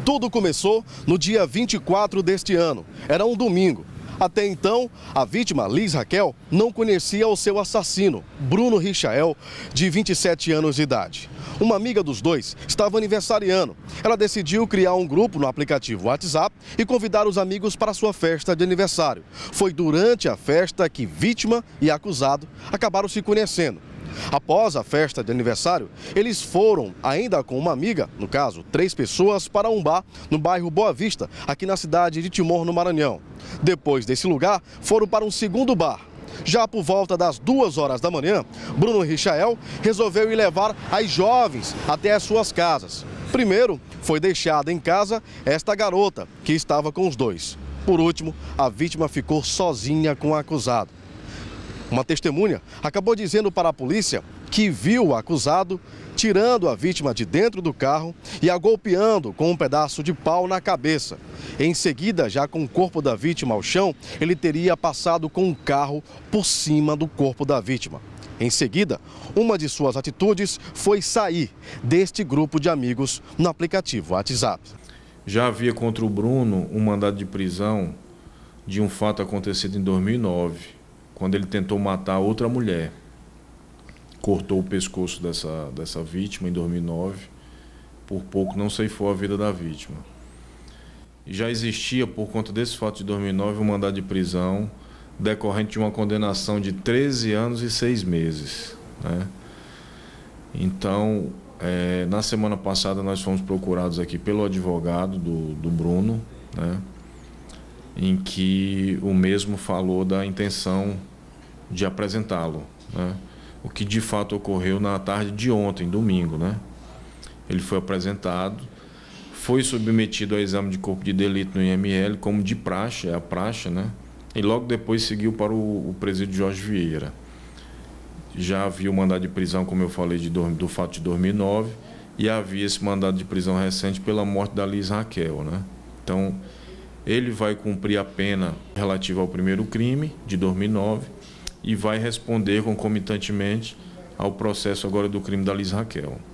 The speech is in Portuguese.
Tudo começou no dia 24 deste ano. Era um domingo. Até então, a vítima, Liz Raquel, não conhecia o seu assassino, Bruno Richael, de 27 anos de idade. Uma amiga dos dois estava aniversariando. Ela decidiu criar um grupo no aplicativo WhatsApp e convidar os amigos para sua festa de aniversário. Foi durante a festa que vítima e acusado acabaram se conhecendo. Após a festa de aniversário, eles foram, ainda com uma amiga, no caso, 3 pessoas, para um bar no bairro Boa Vista, aqui na cidade de Timor, no Maranhão. Depois desse lugar, foram para um segundo bar. Já por volta das 2 horas da manhã, Bruno Richael resolveu ir levar as jovens até as suas casas. Primeiro, foi deixada em casa esta garota, que estava com os dois. Por último, a vítima ficou sozinha com o acusado. Uma testemunha acabou dizendo para a polícia que viu o acusado tirando a vítima de dentro do carro e a golpeando com um pedaço de pau na cabeça. Em seguida, já com o corpo da vítima ao chão, ele teria passado com um carro por cima do corpo da vítima. Em seguida, uma de suas atitudes foi sair deste grupo de amigos no aplicativo WhatsApp. Já havia contra o Bruno um mandado de prisão de um fato acontecido em 2009. Quando ele tentou matar outra mulher, cortou o pescoço dessa vítima em 2009, por pouco não ceifou a vida da vítima. E já existia, por conta desse fato de 2009, um mandado de prisão decorrente de uma condenação de 13 anos e 6 meses. Né? Então, na semana passada nós fomos procurados aqui pelo advogado do Bruno, né? Em que o mesmo falou da intenção de apresentá-lo, né? O que de fato ocorreu na tarde de ontem, domingo, né? Ele foi apresentado, foi submetido ao exame de corpo de delito no IML, como de praxe, é a praxe, né? E logo depois seguiu para o presídio Jorge Vieira. Já havia o mandado de prisão, como eu falei, do fato de 2009, e havia esse mandado de prisão recente pela morte da Liz Raquel, né? Então, ele vai cumprir a pena relativa ao primeiro crime, de 2009, e vai responder concomitantemente ao processo agora do crime da Liz Raquel.